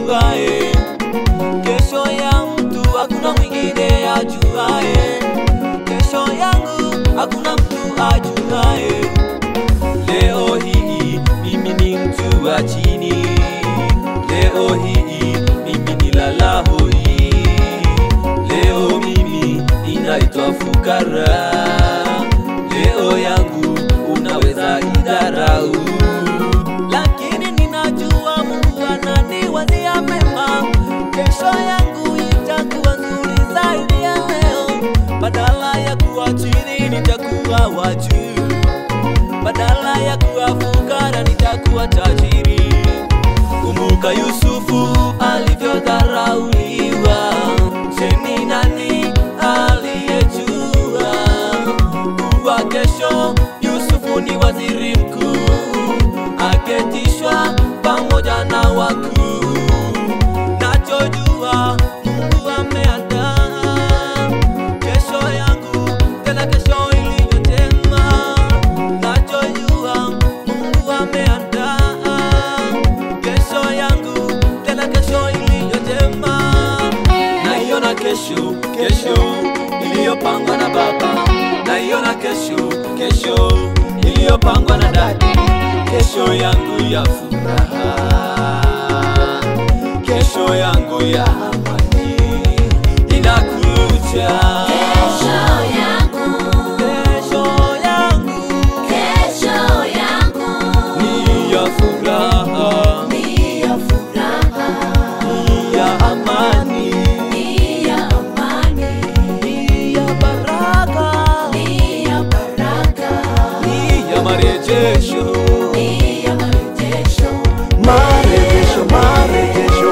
ajuae. Kesho ya mtu hakuna mwingine ajuae. Kesho yangu hakuna mtu ajuae. Leo hii mimi ni mtu wa chini. Leo hii mimi ni lala hoi. Leo mimi ninaitwa fukara. Leo yangu unaweza idharau, lakini ninajua Mungu ananiwazia mema. Kesho yangu itakuwa nzuri zaidi ya leo. Badala ya kuwa chini nitakuwa wa juu. Badala ya kuwa fukara nitakuwa tajiri. Kumbuka Yusufu alivyodharauliwa. Je, ni nani aliyejua kuwa kesho Yusufu ni waziri mkuu, aketishwa pamoja na wakuu? Nachojua Mungu ameandaa kesho yangu, tena kesho iliyo njema. Nachojua Mungu ameandaa kesho yangu, tena kesho iliyo njema. Naiona kesho, kesho iliyopangwa na Baba. Naiona kesho, kesho iliyopangwa na Dadi. Kesho yangu ya furaha, kesho yangu ya amani inakuja. Kesho yangu, Kesho yangu, kesho yangu ni ya furaha, ni ya furaha, ni ya amani, ni ya amani, ni ya baraka, ni ya baraka, ni ya marejesho. ni ya marejesho. Marejesho, marejesho.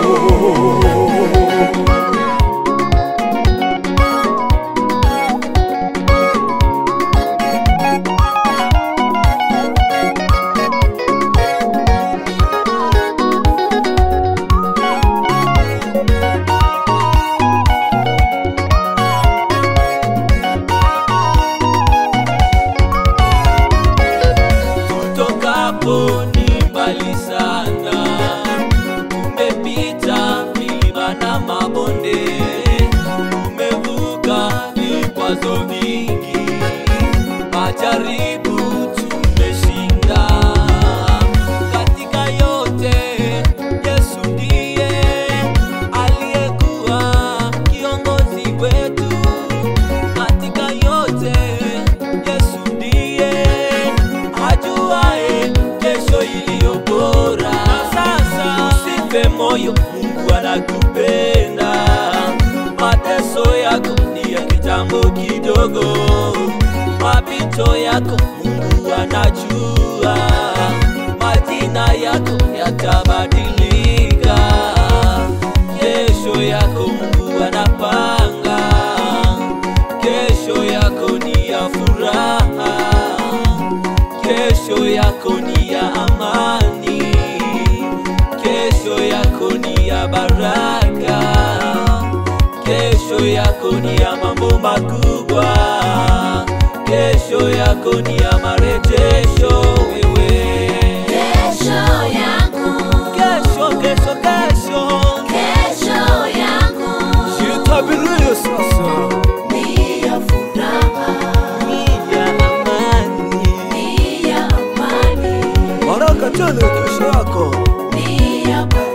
Tutokapo ni mbali sana, tumepita milima na mabonde, tumevuka vikwazo vingi, majaribu tumeshinda. Katika yote Yesu ndiye aliyekuwa kiongozi wetu. Katika yote Yesu ndiye ajuae kesho iliyo bora. Sasa usife moyo, Mungu anakupenda. Mateso yako ni ya kitambo kidogo, mapito yako Mungu anajua. Majina yako yatabadilika. Kesho yako Mungu anapanga. Kesho yako ni ya furaha, kesho yako ni ya amani, kesho yako ni ya baraka, kesho yako ni ya mambo makubwa, kesho yako ni ya marejesho. Wewe Kesho yangu, kesho, kesho, kesho, kesho yangu Jitabirie sasa. ni ya furaha, ni ya amani, ni ya amani, Baraka tele kesho yako. ni ya baraka.